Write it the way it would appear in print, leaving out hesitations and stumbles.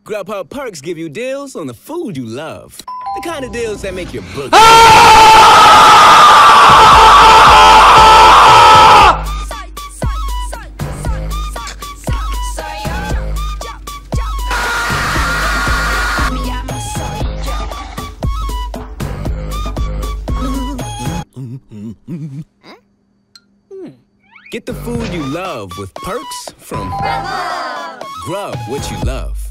Grubhub perks give you deals on the food you love. The kind of deals that make your book. Get the food you love with perks from Grubhub. Grub what you love.